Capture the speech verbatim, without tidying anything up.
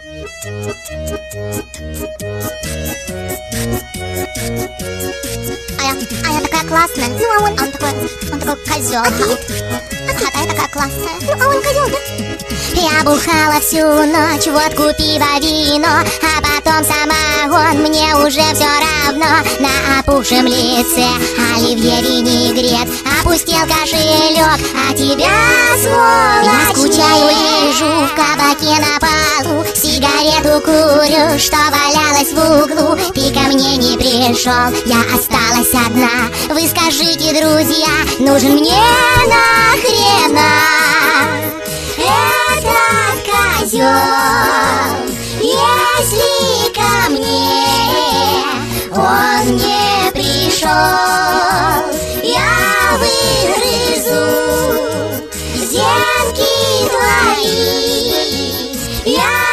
А я, а я такая классная. Ну а он, он такой, он такой козел. А ты? А я такая классная. Ну а он козел, да? Я бухала всю ночь, водку, пиво, вино, а потом самогон, мне уже все равно. На опухшем лице оливье, винегрет, опустил кошелек, а тебя, сволочь, я скучаю, лежу в кабаке на полу, сигарету курю, что валялась в углу. Ты ко мне не пришел, я осталась одна. Вы скажите, друзья, нужен мне нахрена этот козел, если ко мне он не пришел? Я выгрызу зенки твои, я